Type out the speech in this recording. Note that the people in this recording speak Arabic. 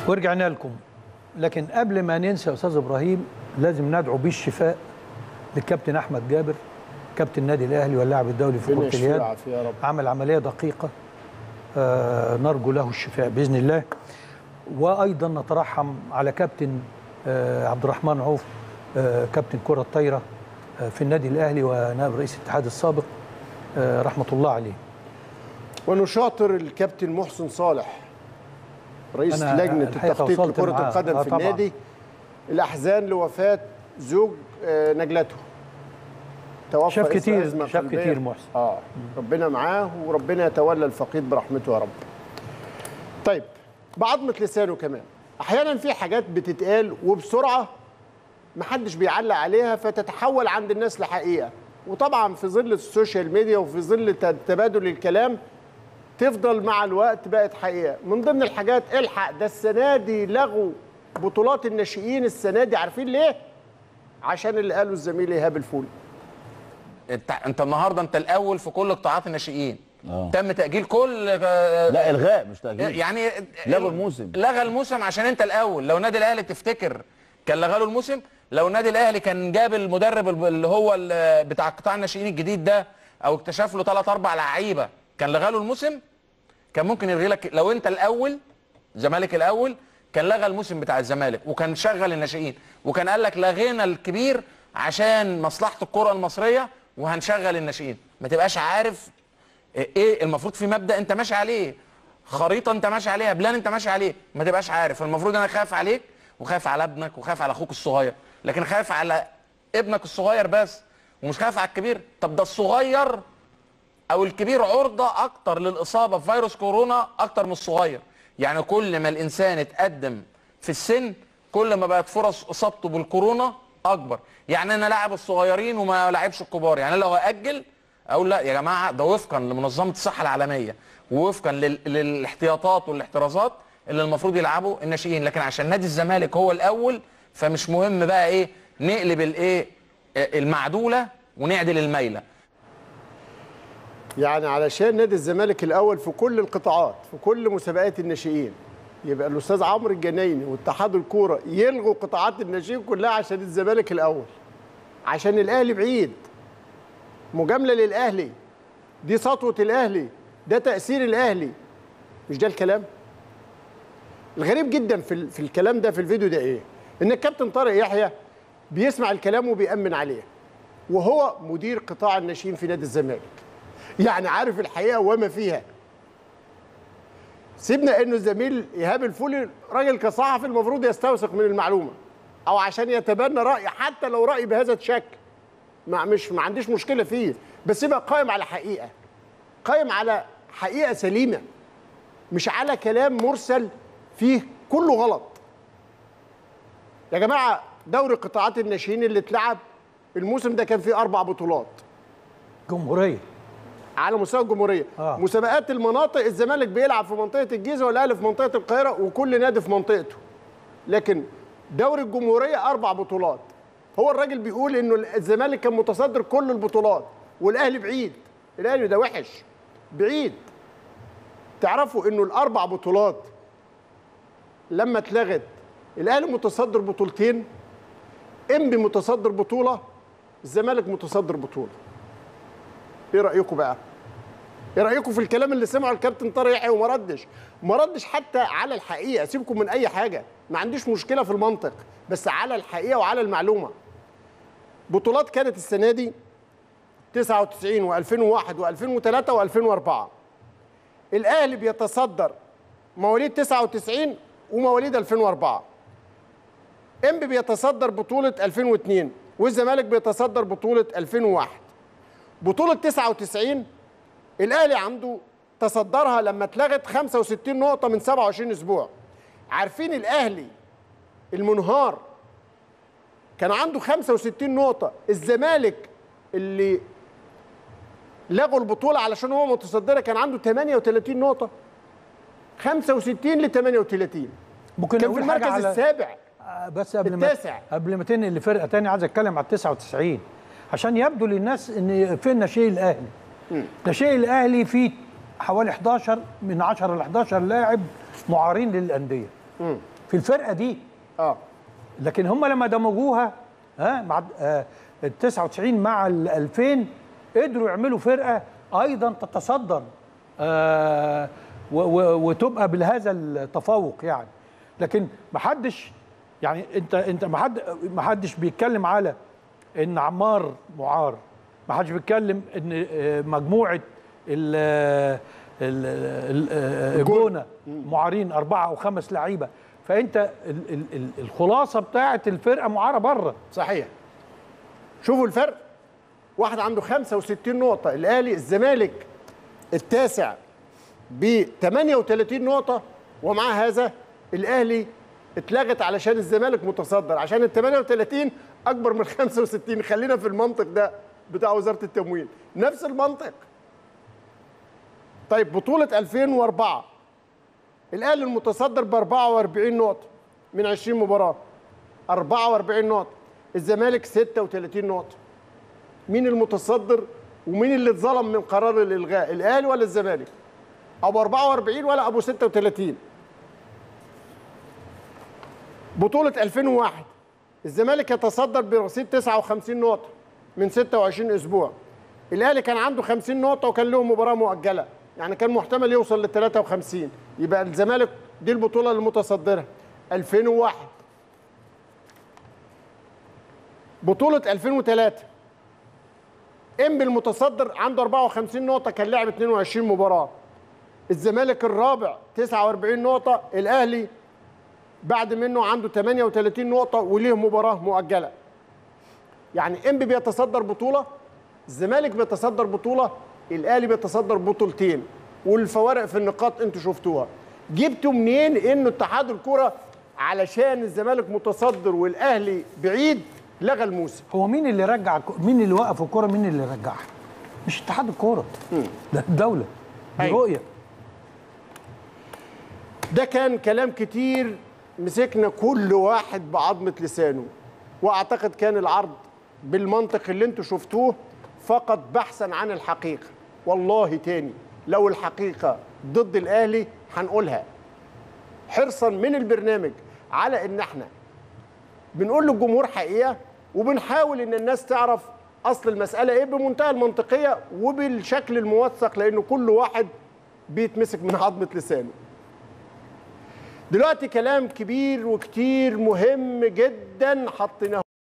ورجعنا لكم. لكن قبل ما ننسى يا استاذ ابراهيم لازم ندعو بالشفاء للكابتن احمد جابر كابتن النادي الاهلي واللاعب الدولي في كره اليد. عمل عمليه دقيقه، نرجو له الشفاء باذن الله. وايضا نترحم على كابتن عبد الرحمن عوف كابتن كره الطايره في النادي الاهلي ونائب رئيس الاتحاد السابق رحمه الله عليه. ونشاطر الكابتن محسن صالح رئيس لجنه التخطيط لكره القدم في النادي الاحزان لوفاه زوج نجلته. توفى شاف كتير محسن. ربنا معاه وربنا يتولى الفقيد برحمته يا رب. طيب بعضمة لسانه كمان احيانا في حاجات بتتقال وبسرعه محدش بيعلق عليها فتتحول عند الناس لحقيقه، وطبعا في ظل السوشيال ميديا وفي ظل تبادل الكلام تفضل مع الوقت بقت حقيقه. من ضمن الحاجات الحق ده السنه دي لغوا بطولات الناشئين السنه دي، عارفين ليه؟ عشان اللي قاله الزميل ايهاب الفولي. انت النهارده انت الاول في كل قطاعات الناشئين. تم تاجيل كل لا الغاء مش تاجيل، يعني لغوا الموسم. لغى الموسم عشان انت الاول. لو النادي الاهلي تفتكر كان لغى له الموسم، لو النادي الاهلي كان جاب المدرب اللي هو بتاع قطاع الناشئين الجديد ده او اكتشف له 3 4 لعيبه كان لغى له الموسم، كان ممكن يلغي لك. لو انت الاول الزمالك الاول كان لغى الموسم بتاع الزمالك وكان شغل الناشئين وكان قال لك لغينا الكبير عشان مصلحه الكره المصريه وهنشغل الناشئين. ما تبقاش عارف ايه المفروض، في مبدا انت ماشي عليه، خريطه انت ماشي عليها، بلان انت ماشي عليه، ما تبقاش عارف. المفروض انا خايف عليك وخايف على ابنك وخايف على اخوك الصغير، لكن خايف على ابنك الصغير بس ومش خايف على الكبير. طب ده الصغير او الكبير عرضه اكتر للاصابه بفيروس كورونا اكتر من الصغير. يعني كل ما الانسان اتقدم في السن كل ما بقت فرص اصابته بالكورونا اكبر. يعني انا لاعب الصغيرين وما لاعبش الكبار. يعني لو هاجل اقول لا يا جماعه ده وفقا لمنظمه الصحه العالميه ووفقا للاحتياطات والاحترازات اللي المفروض يلعبوا الناشئين. لكن عشان نادي الزمالك هو الاول فمش مهم بقى ايه نقلب الايه المعدوله ونعدل الميله. يعني علشان نادي الزمالك الاول في كل القطاعات في كل مسابقات الناشئين يبقى الاستاذ عمرو الجنايني واتحاد الكوره يلغوا قطاعات الناشئين كلها عشان الزمالك الاول، عشان الاهلي بعيد. مجامله للاهلي، دي سطوه الاهلي، ده تاثير الاهلي. مش ده الكلام؟ الغريب جدا في الكلام ده في الفيديو ده ايه؟ ان الكابتن طارق يحيى بيسمع الكلام وبيأمن عليه وهو مدير قطاع الناشئين في نادي الزمالك، يعني عارف الحقيقه وما فيها. سيبنا انه الزميل ايهاب الفولي راجل كصحفي المفروض يستوثق من المعلومه او عشان يتبنى راي حتى لو راي بهذا الشكل ما عنديش مشكله فيه، بس يبقى قائم على حقيقه، قائم على حقيقه سليمه، مش على كلام مرسل فيه كله غلط. يا جماعه دوري قطاعات الناشئين اللي اتلعب الموسم ده كان فيه 4 بطولات جمهوريه على مستوى الجمهوريه. مسابقات المناطق الزمالك بيلعب في منطقه الجيزه والاهلي في منطقه القاهره وكل نادي في منطقته. لكن دوري الجمهوريه 4 بطولات. هو الراجل بيقول انه الزمالك كان متصدر كل البطولات والاهلي بعيد. الاهلي ده وحش بعيد. تعرفوا انه ال4 بطولات لما اتلغت الاهلي متصدر بطولتين، انبي متصدر بطوله، الزمالك متصدر بطوله. ايه رايكم بقى؟ ايه رايكم في الكلام اللي سمعه الكابتن طارق يحيى وما ردش حتى على الحقيقه؟ سيبكم من اي حاجه، ما عنديش مشكله في المنطق، بس على الحقيقه وعلى المعلومه. بطولات كانت السنه دي 99 و2001 و2003 و2004. الاهلي بيتصدر مواليد 99 ومواليد 2004. انبي بيتصدر بطوله 2002 والزمالك بيتصدر بطوله 2001. بطولة 99 الأهلي عنده تصدرها لما اتلغت 65 نقطة من 27 أسبوع. عارفين الأهلي المنهار كان عنده 65 نقطة، الزمالك اللي لغوا البطولة علشان هو متصدرها كان عنده 38 نقطة. 65 ل 38 ممكن كان في المركز السابع بس قبل ما تنقل لفرقة تانية عايز اتكلم على 99 عشان يبدو للناس ان فين ناشئي الاهلي. ناشئي الاهلي فيه حوالي 11 من 10 ل 11 لاعب معارين للانديه. في الفرقه دي. لكن هم لما دمجوها مع ال 99 مع ال 2000 قدروا يعملوا فرقه ايضا تتصدر وتبقى بهذا التفوق يعني. لكن ما حدش يعني انت ما حدش بيتكلم على ان عمار معار، ما حدش بيتكلم ان مجموعه الجونه معارين 4 أو 5 لعيبه، فانت الخلاصه بتاعت الفرقه معاره بره. صحيح. شوفوا الفرق، واحد عنده 65 نقطه، الاهلي. الزمالك التاسع ب 38 نقطه، ومع هذا الاهلي اتلغت علشان الزمالك متصدر، عشان ال 38 اكبر من 65. خلينا في المنطق ده بتاع وزاره التموين، نفس المنطق. طيب بطوله 2004 الاهلي المتصدر ب 44 نقطه من 20 مباراه، 44 نقطه. الزمالك 36 نقطه. مين المتصدر ومين اللي اتظلم من قرار الالغاء، الاهلي ولا الزمالك؟ ابو 44 ولا ابو 36؟ بطوله 2001 الزمالك يتصدر برصيد 59 نقطه من 26 اسبوع. الاهلي كان عنده 50 نقطه وكان له مباراه مؤجله، يعني كان محتمل يوصل ل 53. يبقى الزمالك دي البطوله المتصدره. 2001 بطوله 2003 انبي المتصدر عنده 54 نقطه، كان لعب 22 مباراه. الزمالك الرابع 49 نقطه، الاهلي بعد منه عنده 38 نقطه وليه مباراه مؤجله. يعني انبي بيتصدر بطوله، الزمالك بيتصدر بطوله، الاهلي بيتصدر بطولتين، والفوارق في النقاط انتوا شفتوها. جبتوا منين انه اتحاد الكره علشان الزمالك متصدر والاهلي بعيد لغى الموسم؟ هو مين اللي رجع؟ مين اللي وقف الكره؟ مين اللي رجعها؟ مش اتحاد الكوره، ده الدوله، دي رؤيه. ده كان كلام كتير، مسكنا كل واحد بعظمه لسانه، واعتقد كان العرض بالمنطق اللي انتوا شفتوه فقط بحثا عن الحقيقه. والله تاني لو الحقيقه ضد الاهلي هنقولها، حرصا من البرنامج على ان احنا بنقول للجمهور حقيقه، وبنحاول ان الناس تعرف اصل المساله ايه بمنتهى المنطقيه وبالشكل الموثق، لانه كل واحد بيتمسك من عظمه لسانه. دلوقتي كلام كبير وكتير مهم جدا حطيناه